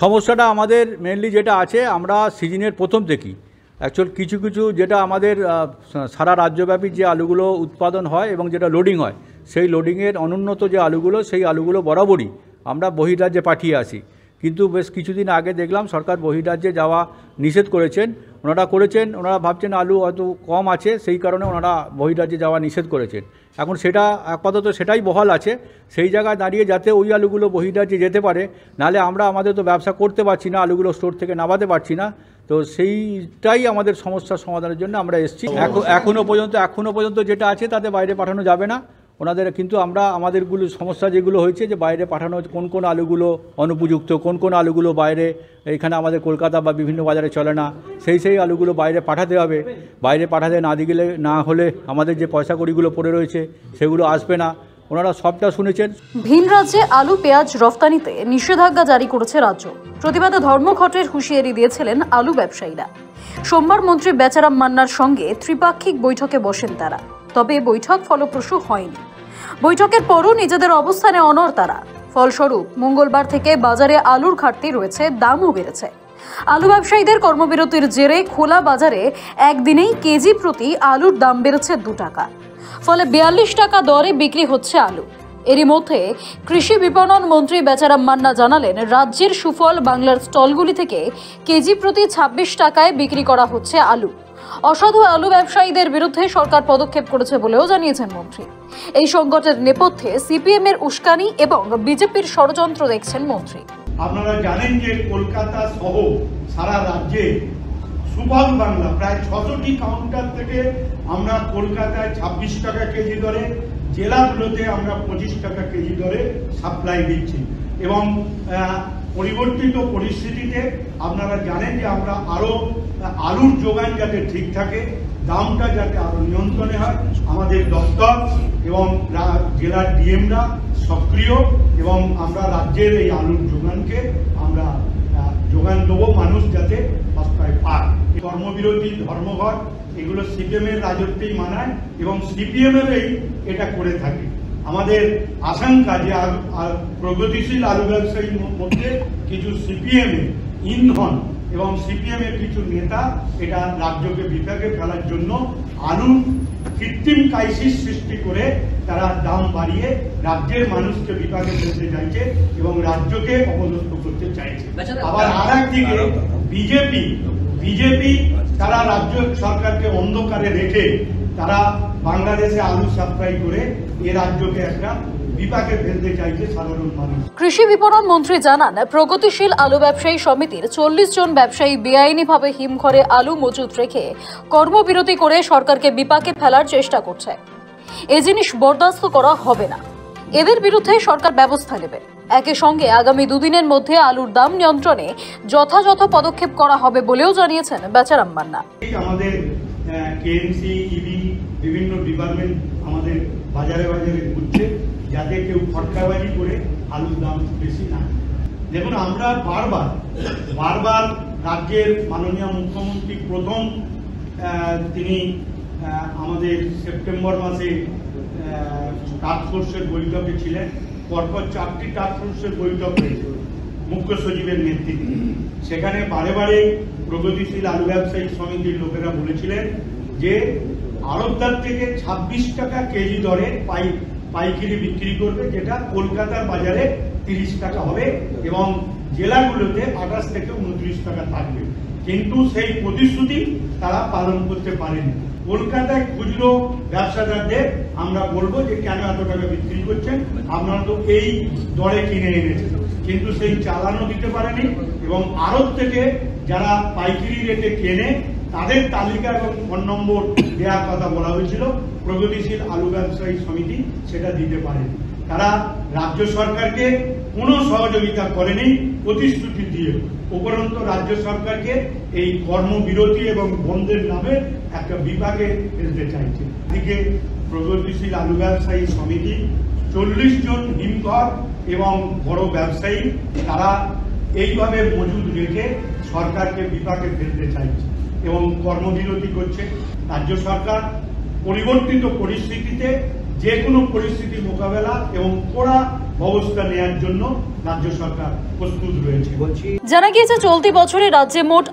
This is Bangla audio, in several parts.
সমস্যাটা আমাদের মেনলি যেটা আছে, আমরা সিজনের প্রথম থেকেই অ্যাকচুয়াল কিছু কিছু যেটা আমাদের সারা রাজ্যব্যাপী যে আলুগুলো উৎপাদন হয় এবং যেটা লোডিং হয়, সেই লোডিংয়ের অনুন্নত যে আলুগুলো, সেই আলুগুলো বরাবরই আমরা বহির্রাজ্যে পাঠিয়ে আসি। কিন্তু বেশ কিছুদিন আগে দেখলাম সরকার বহির্রাজ্যে যাওয়া নিষেধ করেছেন। ওনারা ভাবছেন আলু হয়তো কম আছে, সেই কারণে ওনারা বহির্রাজ্যে যাওয়া নিষেধ করেছেন। এখন সেটা আপাতত সেটাই বহাল আছে। সেই জায়গায় দাঁড়িয়ে যাতে ওই আলুগুলো বহির্রাজ্যে যেতে পারে, নাহলে আমাদের তো ব্যবসা করতে পারছি না, আলুগুলো স্টোর থেকে নামাতে পারছি না। তো সেইটাই আমাদের সমস্যার সমাধানের জন্য আমরা এসেছি। এখনও পর্যন্ত যেটা আছে তাতে বাইরে পাঠানো যাবে না ওনাদের। কিন্তু আমাদেরগুলো সমস্যা যেগুলো হয়েছে যে বাইরে পাঠানো, কোন আলুগুলো অনুপযুক্ত, কোন আলুগুলো বাইরে এখানে আমাদের কলকাতা বা বিভিন্ন বাজারে চলে না, সেই আলুগুলো বাইরে পাঠাতে হবে। বাইরে পাঠাতে না হলে আমাদের যে পয়সা কড়িগুলো পড়ে রয়েছে সেগুলো আসবে না। ওনারা সবটা শুনেছেন। ভিন রাজ্যে আলু পেঁয়াজ রফতানিতে নিষেধাজ্ঞা জারি করেছে রাজ্য। প্রতিবাদে ধর্মঘটের হুঁশিয়ারি দিয়েছিলেন আলু ব্যবসায়ীরা। সোমবার মন্ত্রী বেচারাম মান্নার সঙ্গে ত্রিপাক্ষিক বৈঠকে বসেন তারা। তবে বৈঠক ফলপ্রসূ হয়নি। বৈঠকের পরও নিজেদের অবস্থানে অনড় তারা। ফলস্বরূপ মঙ্গলবার থেকে বাজারে আলুর ঘাটতি রয়েছে, দামও বেড়েছে। আলু ব্যবসায়ীদের কর্মবিরতির জেরে খোলা বাজারে একদিনেই কেজি প্রতি আলুর দাম বেড়েছে 2 টাকা। ফলে 42 টাকা দরে বিক্রি হচ্ছে আলু। এরই মধ্যে কৃষি বিপণন মন্ত্রী বেচারাম মান্না জানালেন, রাজ্যের সুফল বাংলার স্টলগুলি থেকে কেজি প্রতি 26 টাকায় বিক্রি করা হচ্ছে আলু। অসাধু আলু ব্যবসায়ীদের বিরুদ্ধে সরকার পদক্ষেপ করেছে বলেও জানিয়েছেন মন্ত্রী। এই সংকটের নেপথ্যে সিপিএম এর উস্কানি এবং বিজেপির ষড়যন্ত্র দেখছেন মন্ত্রী। আপনারা জানেন যে কলকাতা সহ সারা রাজ্যে সুফল বাংলা প্রায় 600টি কাউন্টার থেকে আমরা কলকাতায় 26 টাকা কেজি দরে, জেলাগুলোতে আমরা 25 টাকা কেজি দরে সাপ্লাই দিচ্ছি। এবং পরিবর্তিত পরিস্থিতিতে আপনারা জানেন যে আমরা আরো আলুর যোগান যাতে ঠিক থাকে, দামটা যাতে আরো নিয়ন্ত্রণে হয়, আমাদের দপ্তর এবং জেলার ডিএমরা সক্রিয় এবং আমরা রাজ্যের এই আলুর যোগানকে আমরা যোগান দেবো, মানুষ যাতে সস্তায় পায়। কর্মবিরতি, ধর্মঘট এগুলো সিপিএম এর রাজত্বেই মানায় এবং সিপিএম এরই এটা করে থাকে। আমাদের আশঙ্কা যে প্রগতিশীল আলু ব্যবসায়ীর মধ্যে কিছু সিপিএম এর ইন্ধন এবং সিপিএম এর কিছু নেতা এটা রাজ্যকে বিপাকে ফেলার জন্য আলুর কৃত্রিম ক্রাইসিস সৃষ্টি করে তারা দাম বাড়িয়ে রাজ্যের মানুষকে বিপাকে ফেলতে চাইছে এবং রাজ্যকে অপদস্থ করতে চাইছে। আবার আর একদিকে বিজেপি তারা রাজ্য সরকারকে অন্ধকারে রেখে তারা বাংলাদেশে আলু সাপ্লাই করে এ রাজ্যকে একটা বিপাকে ফেলতে চাইছে সাধারণ মানুষ। কৃষি বিপণন মন্ত্রী জানান, প্রগতিশীল আলু ব্যবসায়ী সমিতির 40 জন ব্যবসায়ী বেআইনিভাবে হিমঘরে আলু মজুত রেখে কর্মবিরতি করে সরকারকে বিপাকে ফেলার চেষ্টা করছে। এ জিনিস বরদাস্ত করা হবে না। এদের বিরুদ্ধে সরকার ব্যবস্থা নেবে। একই সঙ্গে আগামী 2 দিনের মধ্যে আলুর দাম নিয়ন্ত্রণে যথাযথ পদক্ষেপ করা হবে বলেও জানিয়েছেন বেচারাম মান্না। আমাদের কেএমসি, ইবি বিভিন্ন ডিপার্টমেন্ট আমাদের বাজারে ঘুরছে যাতে কেউ ফটকাবাজি করে আলুর দাম বেশি না। দেখুন, আমরা বারবার রাজ্যের মাননীয় মুখ্যমন্ত্রী প্রথম তিনি আমাদের সেপ্টেম্বর মাসে টাস্কফোর্সের বৈঠকে ছিলেন। পরপর 4টি টাস্কফোর্সের বৈঠক হয়েছে মুখ্য সচিবের নেতৃত্বে। সেখানে বারে প্রগতিশীল আলু ব্যবসায়ী সমিতির লোকেরা বলেছিলেন যে আড়তদার থেকে 26 টাকা কেজি দরে পাইকারি বিক্রি করবে, যেটা কলকাতার বাজারে 30 টাকা হবে এবং জেলাগুলোতে 28 থেকে 29 টাকা থাকবে। কিন্তু সেই প্রতিশ্রুতি তারা পালন করতে পারেনি। কলকাতায় খুচরো ব্যবসাদারদের আমরা বলবো যে কেন এত টাকা বিক্রি করছেন, আপনারা তো এই দরে কিনে এনেছেন, কিন্তু সেই চালানও দিতে পারেনি এবং আড়ত থেকে যারা পাইকারি রেটে কেনে তাদের তালিকা এবং ফোন নম্বর দেওয়ার কথা বলা হয়েছিল। প্রগতিশীল আলু ব্যবসায়ী সমিতি সেটা দিতে পারেনি। তারা রাজ্য সরকারকে কোনো সহযোগিতা করেনি প্রতিশ্রুতি দিয়ে, উপরন্ত রাজ্য সরকারকে এই কর্মবিরতি এবং বন্ধের নামে একটা বিপাকে ফেলতে চাইছে। এদিকে প্রগতিশীল আলু ব্যবসায়ী সমিতি 40 জন হিমঘর এবং বড় ব্যবসায়ী তারা এইভাবে মজুদ রেখে সরকারকে বিপাকে ফেলতে চাইছে এবং কর্মবিরতি করছে। রাজ্য সরকার পরিবর্তিত পরিস্থিতিতে যে কোনো পরিস্থিতি মোকাবেলা এবং কড়া ব্যবস্থা নেওয়ার জন্য রাজ্য সরকার প্রস্তুত রয়েছে। জানা গিয়েছে চলতি বছরে রাজ্যে মোট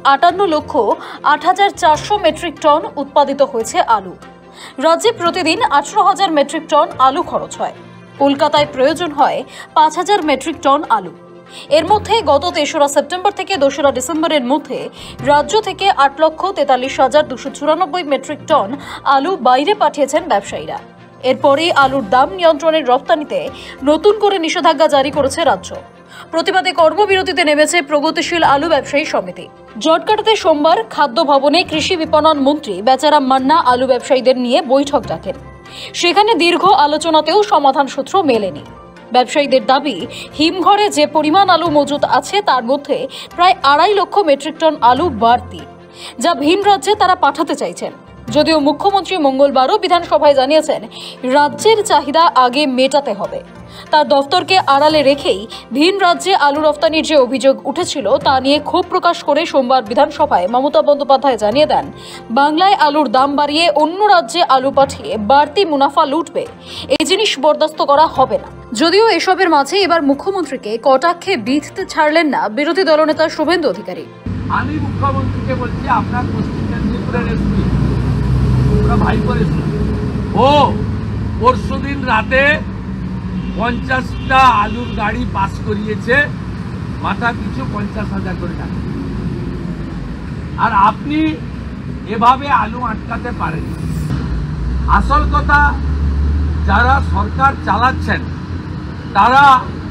58,08,400 মেট্রিক টন উৎপাদিত হয়েছে আলু। রাজ্যে প্রতিদিন 18,000 মেট্রিক টন আলু খরচ হয়। কলকাতায় প্রয়োজন হয় 5,000 মেট্রিক টন আলু। এর মধ্যে গত 3রা সেপ্টেম্বর থেকে 2রা ডিসেম্বরের মধ্যে রাজ্য থেকে 8,43,294 মেট্রিক টন আলু বাইরে পাঠিয়েছেন ব্যবসায়ীরা। এরপরে আলুর দাম নিয়ন্ত্রণের রপ্তানিতে নতুন করে নিষেধাজ্ঞা জারি করেছে রাজ্য। প্রতিবাদে কর্মবিরতিতে নেমেছে প্রগতিশীল আলু ব্যবসায়ী সমিতি। জটকাটাতে সোমবার খাদ্য ভবনে কৃষি বিপণন মন্ত্রী বেচারাম মান্না আলু ব্যবসায়ীদের নিয়ে বৈঠক ডাকেন। সেখানে দীর্ঘ আলোচনাতেও সমাধান সূত্র মেলেনি। ব্যবসায়ীদের দাবি, হিমঘরে যে পরিমাণ আলু মজুত আছে তার মধ্যে প্রায় 2.5 লক্ষ মেট্রিক টন আলু বাড়তি, যা ভিন রাজ্যে তারা পাঠাতে চাইছেন। যদিও মুখ্যমন্ত্রী মঙ্গলবারও বিধানসভায় জানিয়েছেন রাজ্যের চাহিদা আগে মেটাতে হবে। তার দফতরকে আড়ালে রেখেই ভিন রাজ্যে আলু রফতানির যে অভিযোগ উঠেছিল তা নিয়ে ক্ষোভ প্রকাশ করে সোমবার বিধানসভায় মমতা বন্দ্যোপাধ্যায় জানিয়ে দেন, বাংলায় আলুর দাম বাড়িয়ে অন্য রাজ্যে আলু পাঠিয়ে বাড়তি মুনাফা লুটবে, এই জিনিস বরদাস্ত করা হবে না। যদিও এসবের মাঝে এবার মুখ্যমন্ত্রীকে কটাক্ষে বিঁধতে ছাড়লেন না বিরোধী দলনেতা শুভেন্দু অধিকারী। আমি মুখ্যমন্ত্রীকে বলছি, আপনার পশ্চিম মেদিনীপুরের এসপি ওরা ভাই করেছিল, ও পরশুদিন রাতে 50টা আলুর গাড়ি পাস করিয়েছে, মাথা পিছু 50,000 করে টাকা। আর আপনি এভাবে আলু আটকাতে পারেন। আসল কথা, যারা সরকার চালাচ্ছেন তারা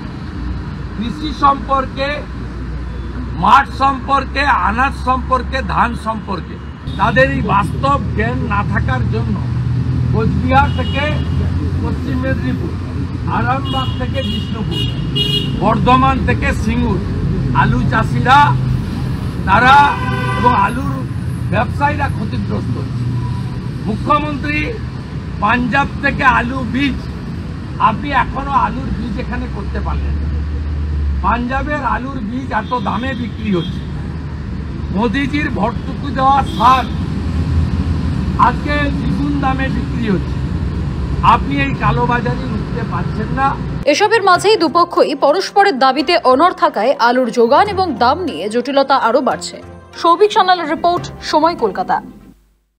কৃষি সম্পর্কে, মাঠ সম্পর্কে, আনাজ সম্পর্কে, ধান সম্পর্কে তাদের এই বাস্তব জ্ঞান না থাকার জন্য কোচবিহার থেকে পশ্চিম মেদিনীপুর, আরামবাগ থেকে বিষ্ণুপুর, বর্ধমান থেকে সিঙ্গুর আলু চাষিরা তারা এবং আলুর ব্যবসায়ীরা ক্ষতিগ্রস্ত হচ্ছে। মুখ্যমন্ত্রী পাঞ্জাব থেকে আলু বীজ, আপনি এখনো আলুর বীজ এখানে করতে পারলেন না। পাঞ্জাবের আলুর বীজ এত দামে বিক্রি হচ্ছে। মোদিজির ভর্তুকি দেওয়া সার আজকে দ্বিগুণ দামে বিক্রি হচ্ছে। আপনি এই কালোবাজারি রুখতে পারছেন না। এসবের মাঝেই দুপক্ষই পরস্পরের দাবিতে অনড় থাকায় আলুর যোগান এবং দাম নিয়ে জটিলতা আরও বাড়ছে। সৌভিক সান্যালের রিপোর্ট, সময়, কলকাতা।